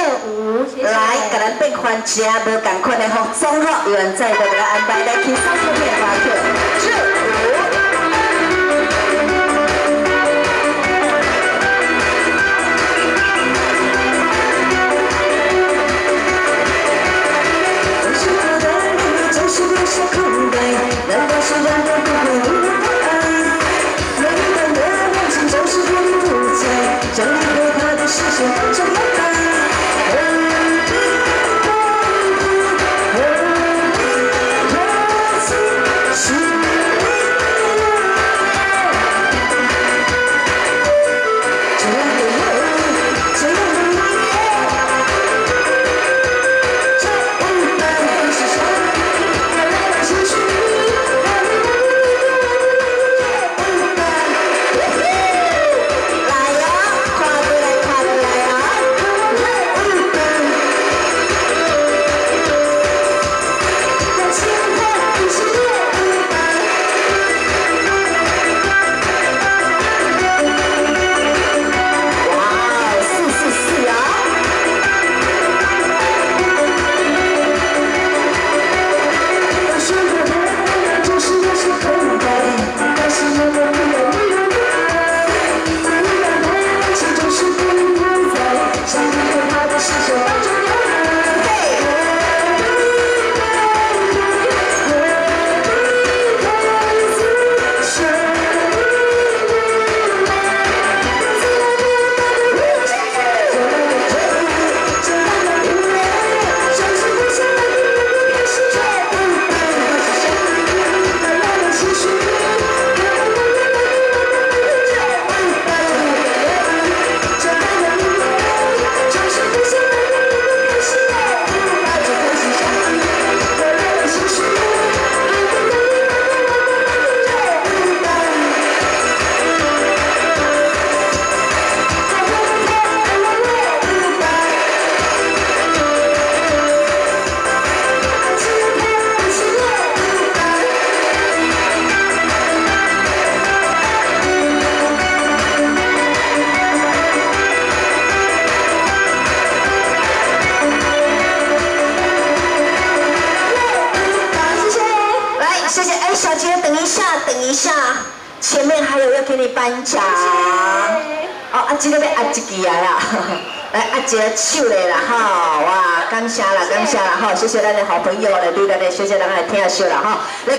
5，谢谢。 来，给咱变番茄无共款的服装吼，有人再度给咱安排来去三四片花票热舞。 难道是让我不会无能的爱？每一段的梦境总是不离不弃，将离开他的视线当成摇摆。谢谢，哎，小姐，等一下，等一下，前面还有要给你颁奖。哦，这个要压一支来啦，来压一个手嘞啦，哈，哇，感谢啦，感谢啦，哈，谢谢咱的好朋友来对咱的小姐人来听秀啦，哈。